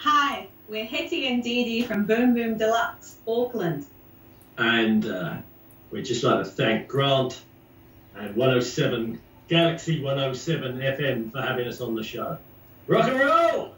Hi, we're Hetty and Dee Dee from Boom Boom Deluxe, Auckland. And we'd just like to thank Grant and galaxy107fm for having us on the show. Rock and roll!